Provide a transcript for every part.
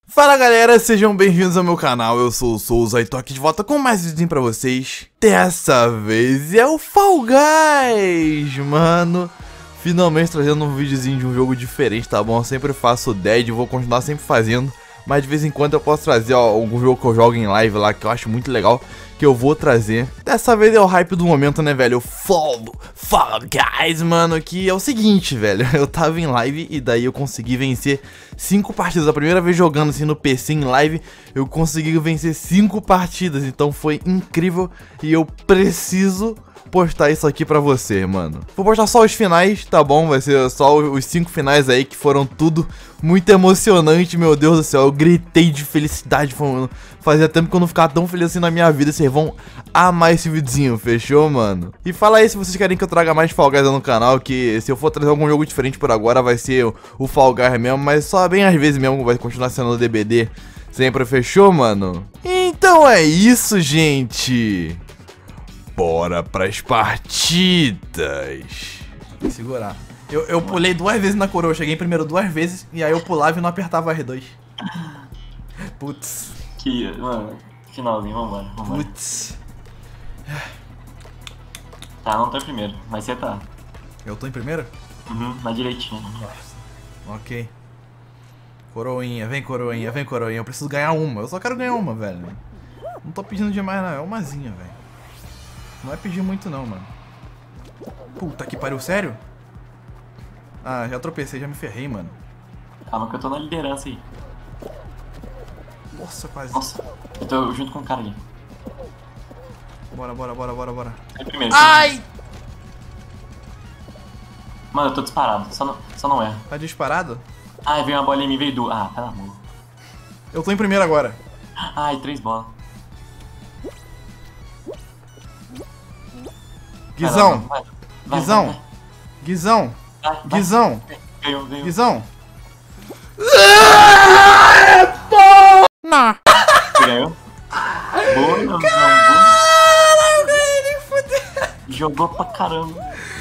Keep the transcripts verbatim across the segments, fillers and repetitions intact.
Fala galera, sejam bem-vindos ao meu canal, eu sou o Souza e tô aqui de volta com mais vídeo pra vocês. Dessa vez é o Fall Guys, mano. Finalmente trazendo um videozinho de um jogo diferente, tá bom? Eu sempre faço o Dead, vou continuar sempre fazendo. Mas de vez em quando eu posso trazer ó, algum jogo que eu jogo em live lá, que eu acho muito legal, que eu vou trazer. Dessa vez é o hype do momento, né, velho? O Fall, Fall Guys, mano, que é o seguinte, velho. Eu tava em live e daí eu consegui vencer cinco partidas. A primeira vez jogando assim no P C em live, eu consegui vencer cinco partidas. Então foi incrível e eu preciso postar isso aqui pra você, mano. Vou postar só os finais, tá bom? Vai ser só os cinco finais aí que foram tudo muito emocionante, meu Deus do céu. Eu gritei de felicidade, mano. Fazia tempo que eu não ficava tão feliz assim na minha vida. Vocês vão amar esse videozinho, fechou, mano? E fala aí se vocês querem que eu traga mais Fall Guys no canal, que se eu for trazer algum jogo diferente por agora, vai ser o Fall Guys mesmo, mas só bem às vezes mesmo vai continuar sendo o D B D. Sempre, fechou, mano? Então é isso, gente. Bora pras partidas. Tem que segurar. Eu, eu pulei duas vezes na coroa, eu cheguei em primeiro duas vezes e aí eu pulava e não apertava R dois. Putz. Que, mano, finalzinho, vambora, vambora. Putz. Tá, não tô em primeiro, mas você tá. Eu tô em primeiro? Uhum, na direitinha. Nossa. Ok. Coroinha, vem coroinha, vem coroinha. Eu preciso ganhar uma, eu só quero ganhar uma, velho. Não tô pedindo demais não, é umazinha, velho. Não é pedir muito não, mano. Puta que pariu, sério? Ah, já tropecei, já me ferrei, mano. Calma que eu tô na liderança aí. Nossa, quase. Nossa, eu tô junto com o cara ali. Bora, bora, bora, bora, bora. É primeiro. Ai! Mano, eu tô disparado, só não, só não erra. Tá disparado? Ai, veio uma bola em mim, veio duas. Ah, pelo amor. Eu tô em primeiro agora. Ai, três bolas. Guizão, Vai, vai, Guizão, vai, Guizão, vai, vai. Guizão, Ganhou, ganhou. Guizão. Não. Você ganhou? Boa, não, não, Caralho, eu ganhei, nem fudeu. jogou pra caramba.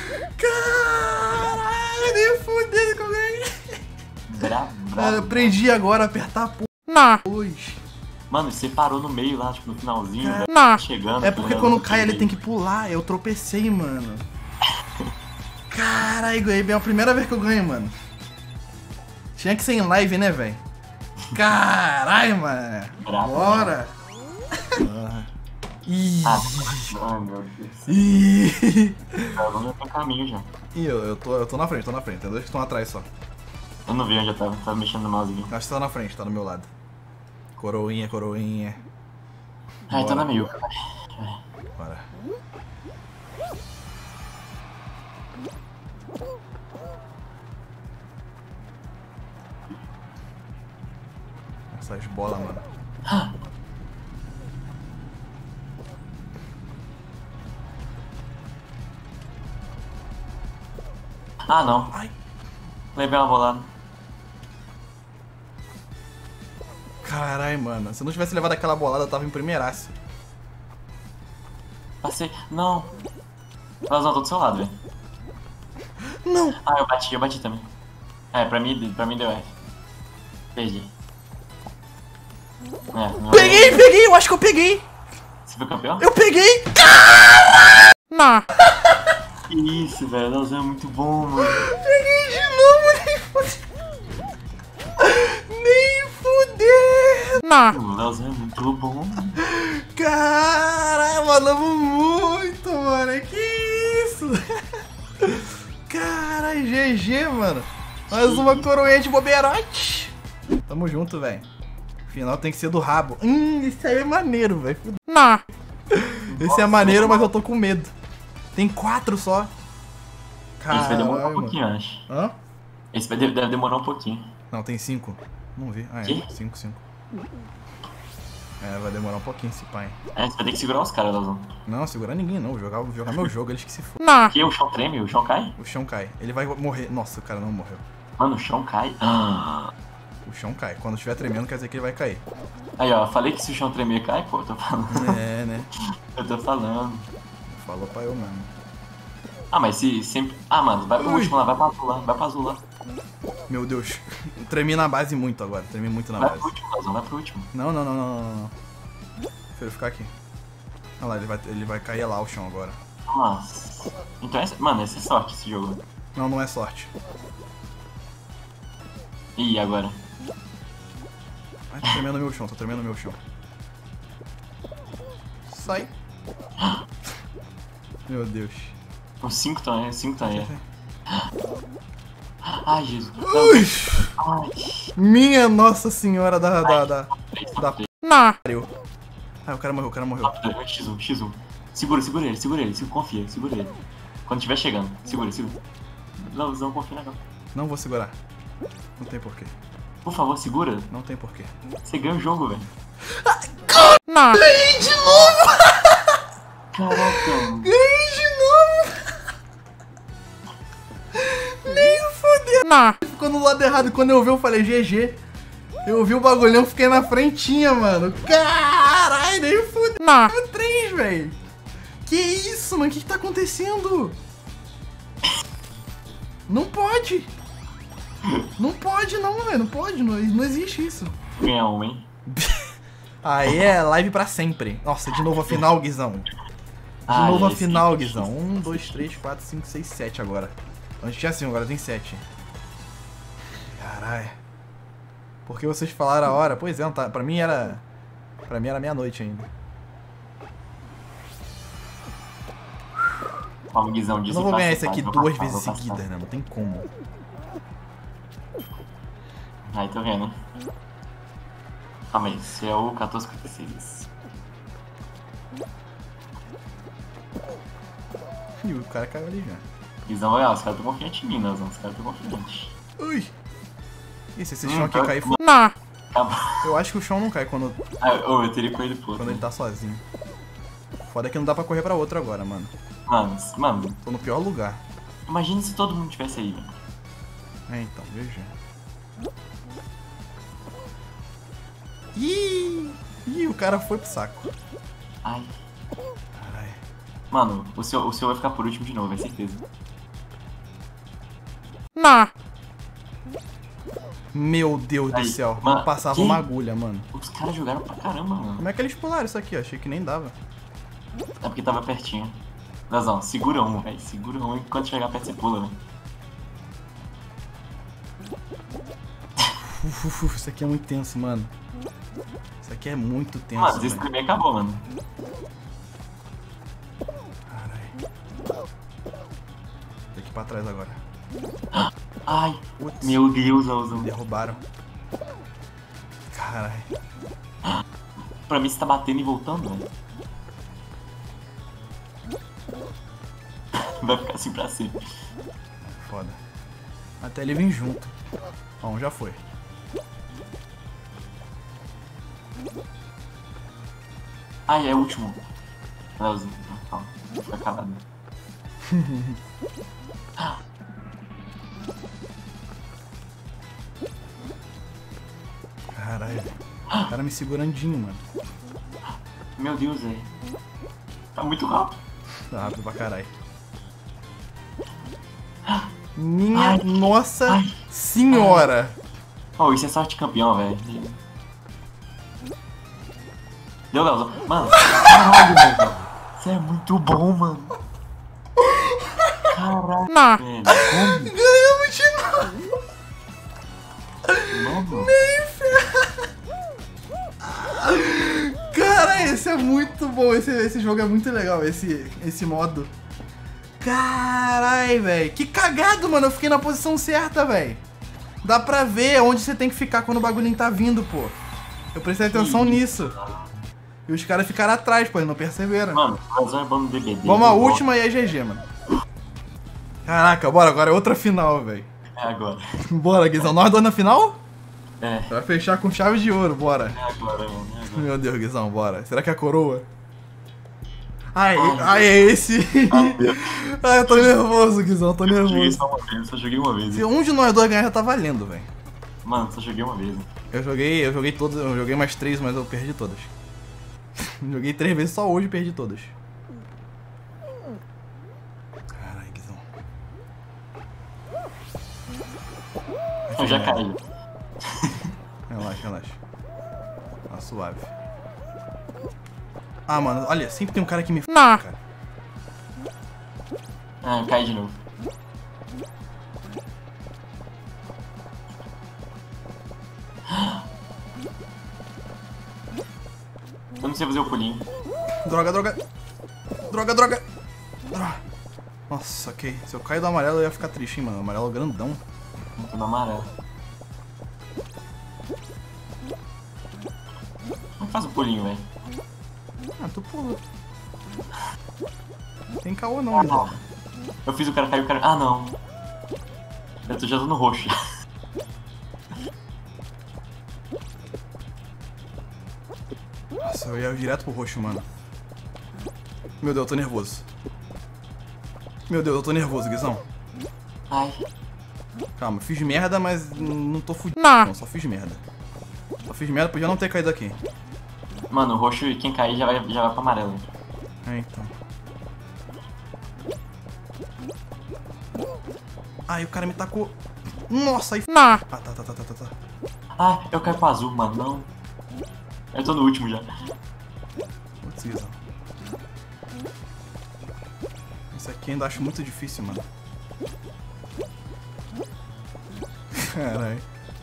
Caralho, nem fudeu que eu ganhei. Bravo, Cara, bravo. eu aprendi agora a apertar a porra. Não. Hoje. Mano, você parou no meio lá, tipo, no finalzinho, Cara, né? não. Chegando. É porque né? quando cai ele tem que pular, eu tropecei, mano. Caralho, ganhei bem, é a primeira vez que eu ganho, mano. Tinha que ser em live, né, velho? Caralho, mano. Bravo, Bora. Ah. Ih. Ah, ai, meu Deus. Ih. Eu já tô no caminho já. Ih, eu, eu, tô, eu tô na frente, tô na frente. Tem dois que estão atrás só. Eu não vi onde eu tava, tava mexendo no mouse aqui. Acho que tá na frente, tá do meu lado. Coroinha, coroinha. Ai, tô Bora. na meio. Bora. Essas bolas, mano. Ah, não. Ai. Levei uma bolada. Caralho, mano. Se eu não tivesse levado aquela bolada, eu tava em primeiraço. Passei. Não. Elas não, tô do seu lado, velho. Não! Ah, eu bati, eu bati também. É, pra mim, pra mim deu F. Perdi. É, não... Peguei, peguei! Eu acho que eu peguei! Você foi campeão? Eu peguei! Não. Que isso, velho. Elas é muito bom, mano. Peguei de novo, nem fudeu! Nem fudeu! Não. Elas é muito bom. Caralho, mandamos muito, mano. Que isso? Caralho, G G, mano. Mais uma coroinha de boberote. Tamo junto, velho. Final tem que ser do rabo. Hum, esse aí é maneiro, velho. Não. Esse é maneiro, mas eu tô com medo. Tem quatro só. Esse vai demorar um Caralho, pouquinho, eu mano. acho. Hã? Esse vai de- deve demorar um pouquinho. Não, tem cinco. Não vi. Ah, Que? é. Cinco, cinco. É, vai demorar um pouquinho esse pai. É, você vai ter que segurar os caras, Elas. Não, segurar ninguém não. Vou jogar, vou jogar meu jogo, eles que se for. Não. Que? O chão treme? O chão cai? O chão cai. Ele vai morrer. Nossa, o cara não morreu. Mano, o chão cai. Ah. O chão cai. Quando estiver tremendo, quer dizer que ele vai cair. Aí, ó, falei que se o chão tremer cai, pô, eu tô falando. É, né? Eu tô falando. Falou pra eu mesmo. Ah, mas se sempre. Ah, mano, vai pro Ui. último lá, vai pra azul lá, vai pra azul lá. Meu Deus. Tremi na base muito agora. Tremi muito na Vai base. pro último, Leozão, vai pro último. Não, não, não, não, não, não. Prefiro ficar aqui. Olha lá, ele vai, ele vai cair lá o chão agora. Nossa. Então, essa, mano, essa é sorte esse jogo. Não, não é sorte. Ih, agora? Ai, tô tremendo meu chão, tô tremendo meu chão. Sai. Meu Deus. Os cinco estão aí, os cinco estão aí. Ai, Jesus. Ui, Ai, minha Nossa Senhora da... da, da, três, da três. Nah. pariu. Ai, o cara morreu, o cara morreu. X um, X um. Segura, segura ele, segura ele, segura, confia, segura ele. Quando estiver chegando, segura, segura. Não, não confia não. Não vou segurar. Não tem porquê. Por favor, segura. Não tem porquê. Você ganha o jogo, velho. Nah. Ganhei de novo! Caraca, mano. Ganhei de novo! Nem fodeu. Nah. Ficou no lado errado. Quando eu vi, eu falei G G. Eu vi o bagulhão, fiquei na frentinha, mano. Caralho, nem fudeu. Nah. três, velho. Que isso, mano? O que, que tá acontecendo? Não pode. Não pode, não, velho. Não pode. Não, não existe isso. Ganha um, hein? Aí é live pra sempre. Nossa, de novo a final, Guizão. De Ai, novo a esse final, que- Guizão. um, dois, três, quatro, cinco, seis, sete agora. Antes tinha cinco, agora tem sete. Caralho. Por que vocês falaram a hora? Pois é, não tá. Pra mim era. Pra mim era meia-noite ainda. Calma, Guizão, Eu disse não vou pra ganhar passar, esse aqui vou duas passar, vezes vou passar. seguidas, né? Não tem como. Aí, tô vendo. Calma aí, esse é o quatorze cinquenta e seis. Ih, o cara caiu ali já. Guizão, olha, os caras estão confiantes em mim, Leozão. Os caras estão confiantes. Ui! Esse, esse Hum, chão aqui tá- cai. Nah. Calma. Eu acho que o chão não cai quando, Ah, ô, eu teria corrido pro outro. quando ele tá sozinho. Foda é que não dá pra correr pra outro agora, mano. Mano, mano, Tô no pior lugar. imagina se todo mundo tivesse aí, velho. É, então, veja. Ih! Ih, o cara foi pro saco. Ai. Caralho. Mano, o seu, o seu vai ficar por último de novo, é certeza. Nah. Meu Deus Aí, do céu. mano, Não passava que? uma agulha, mano. Os caras jogaram pra caramba, mano. Como é que eles pularam isso aqui? Eu achei que nem dava. É porque tava pertinho. Leozão, segura um, velho. Segura um e quando chegar perto você pula, velho. Uf, uf, uf, isso aqui é muito tenso, mano. Isso aqui é muito tenso, Mano, esse velho. também acabou, mano. Caralho. Tem que ir pra trás agora. Ai, Putz, meu Deus, Leozão. derrubaram. Caralho. Pra mim você tá batendo e voltando, velho. Vai ficar assim pra sempre. Foda. Até ele vir junto. Ó, um já foi. Ai, é o último. Leozinho, calma. Fica calado. Caralho. O cara me segurandinho, mano. Meu Deus, velho. Tá muito rápido. Tá rápido pra caralho. Minha Ai. nossa Ai. senhora. Oh, isso é sorte campeão, velho. Deu, Leozão. Mano, caralho, velho. Você é muito bom, mano. Caralho, Nah. velho. Como? Ganhamos de novo. Mano. Cara, esse é muito bom. Esse, esse jogo é muito legal, esse, esse modo. Caralho, velho. Que cagado, mano. Eu fiquei na posição certa, velho. Dá pra ver onde você tem que ficar quando o bagulhinho tá vindo, pô. Eu prestei atenção nisso. E os caras ficaram atrás, pô. Eles não perceberam. Mano, o Leozão é bom no D B D. Vamos à eu gosto. última e é G G, mano. Caraca, bora. Agora é outra final, velho. É agora. Bora, Guizão. Nós dois na final? É, Vai fechar com chave de ouro, bora. é agora, mano. É agora. Meu Deus, Guizão, bora. Será que é a coroa? Ai, Ai, ai, é esse. Ai, eu tô nervoso, Guizão, tô Eu joguei nervoso. só uma vez, só joguei uma vez. Se hein. um de nós dois ganhar, já tá valendo, velho. Mano, só joguei uma vez. hein. Eu joguei, eu joguei todas, eu joguei mais três, mas eu perdi todas. Joguei três vezes só hoje e perdi todas. Caralho, Guizão. Vai Eu já merda. caí. Relaxa, relaxa. Tá suave. Ah, mano, olha, sempre tem um cara que me f***, Não. cara. Ah, eu caí de novo. Eu não sei fazer o pulinho. Droga, droga. Droga, droga. Droga. Nossa, ok. Se eu cair do amarelo, eu ia ficar triste, hein, mano. O amarelo é grandão. Muito no amarelo. Como faz o pulinho, velho? Ah, tu pula. Tem caô não, meu. Ah, eu fiz o cara cair, o cara... Ah, não. Eu tô já tô no roxo. Nossa, eu ia direto pro roxo, mano. Meu Deus, eu tô nervoso. Meu Deus, eu tô nervoso, Guizão. Ai. Calma, fiz merda, mas não tô fudido. Não. Não, só fiz merda. Só fiz merda, podia não ter caído aqui. Mano, o roxo, quem cair já vai, já vai pro amarelo. É, então. Ai, o cara me tacou. Nossa, aí... Não. Ah, tá, tá, tá, tá, tá, tá. Ah, eu caí pro azul, mano, não. Eu tô no último já. Putz, Guizão. Isso aqui ainda acho muito difícil, mano. Caralho.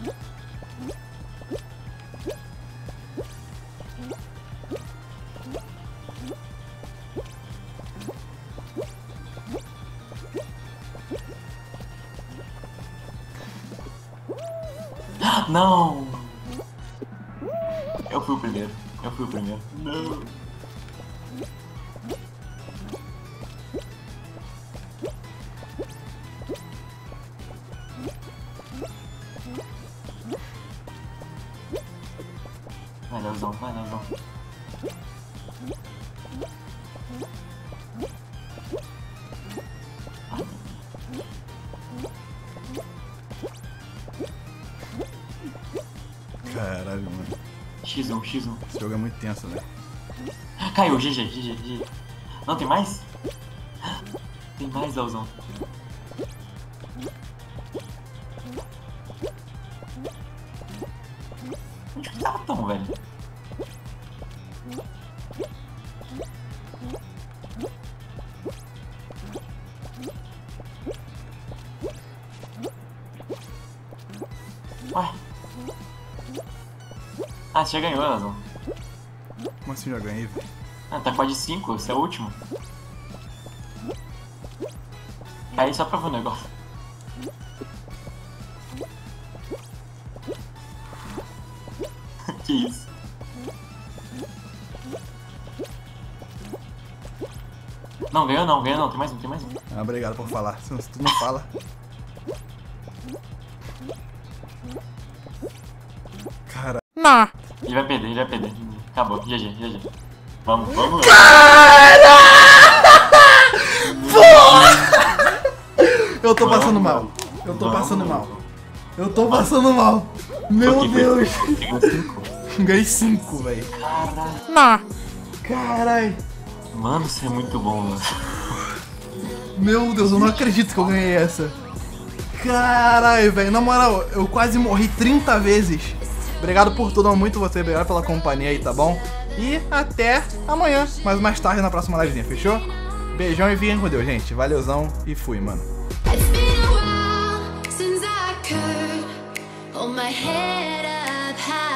Não! Eu fui o primeiro. Eu fui o primeiro. Não! Vai, Leozão, vai, Leozão. Caralho, mano. X um, X um. Esse jogo é muito tenso, velho. Caiu, G G, G G, G G. Não, tem mais? Tem mais, Leozão. Onde que tava tão, velho? Ué? Ah, você já ganhou, Leozão. Como assim já ganhei, velho? Ah, tá quase cinco, esse é o último. Aí só pra ver o negócio. Que isso? Não, ganhou não, ganhou não, tem mais um, tem mais um. Ah, obrigado por falar. Se tu não fala. Cara. Não. Ele vai perder, ele vai perder. Acabou, G G, G G. Vamos, vamos. Eu tô passando mal. Eu tô passando mal. Eu tô passando mal. Meu Ok, Deus. Ganhou cinco. Ganhei cinco, velho. Caralho. Não. Caralho. Mano, isso é muito bom, mano. Meu Deus, eu não acredito que eu ganhei essa. Caralho, velho. Na moral, eu quase morri trinta vezes. Obrigado por tudo, amo muito você. Obrigado pela companhia aí, tá bom? E até amanhã, mas mais tarde na próxima livezinha, fechou? Beijão e fiquem com Deus, gente. Valeuzão e fui, mano. It's been a while since I could hold my head up high.